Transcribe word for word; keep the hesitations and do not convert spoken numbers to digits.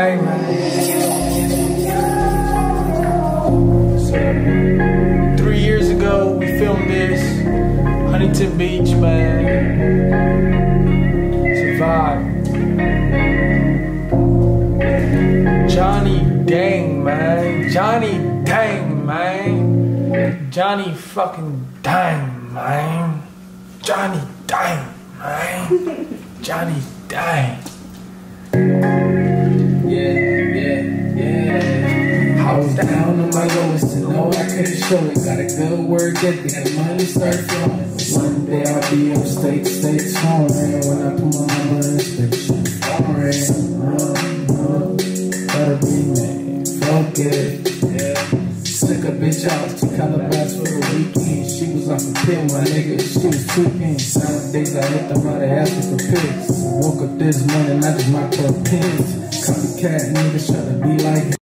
gang, man. So, three years ago, we filmed this. Huntington Beach, man. It's a vibe. Johny dang, man. Johny dang, man. Johny fucking dang, man. Johny dang, man. Johny dang. Yeah, yeah, yeah. I was down on my lowest and all I could show it. Got a good work ethic, the money start flowing. One day I'll be upstate, state foreign. When I put my number in inspection, foreign. Uh, uh, gotta be made, focus, yeah. Slick a bitch out to Calabas for the weekend. She was off a pill, my nigga, she was tweaking. Nowadays I hit them out of asking for pics. Woke up this morning, I just mopped up pins. Copycat niggas tryna be like